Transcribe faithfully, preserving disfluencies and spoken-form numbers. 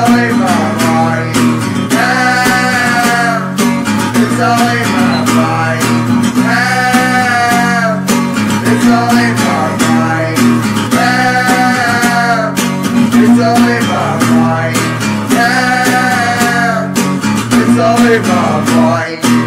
all in my mind. Yeah, it's all in my mind. Yeah, it's all in my mind. Yeah, it's all in my mind. Yeah, it's all in my mind.